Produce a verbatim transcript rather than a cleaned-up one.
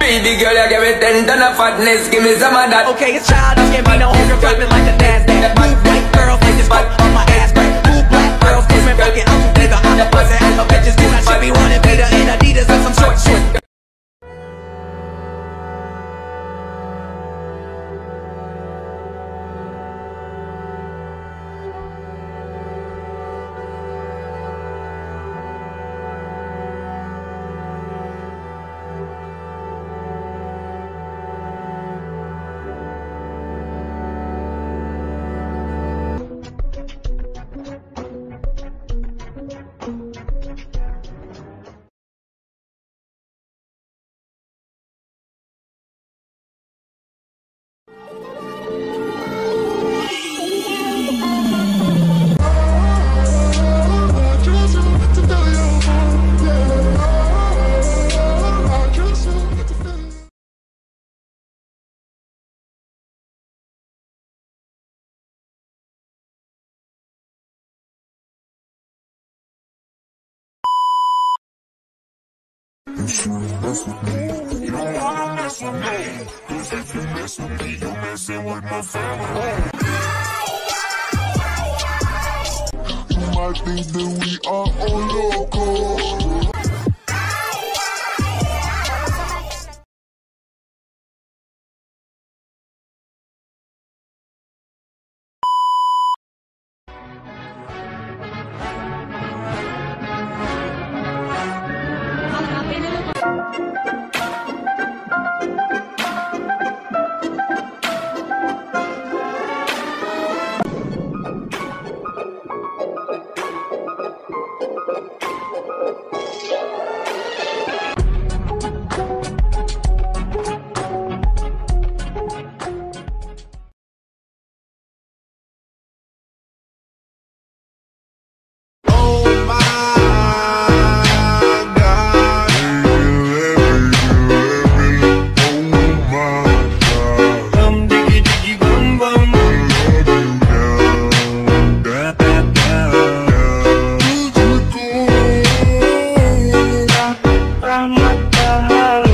greedy girl, you give me ten ton of fatness, give me some of that. Okay, it's childish, can't be no homegirl, drop it like the NASDAQ. Move white girls like this fuck on my ass crack. Move black girls, cause man, fucking out to nigga. I'm the pussy and the bitches do not should be wanting Peter in Adidas and some short shorts. Shuri, mess with me. You don't wanna mess with me. Cause if you mess with me, you're messing with my family. You might think that we are all local. I'm not the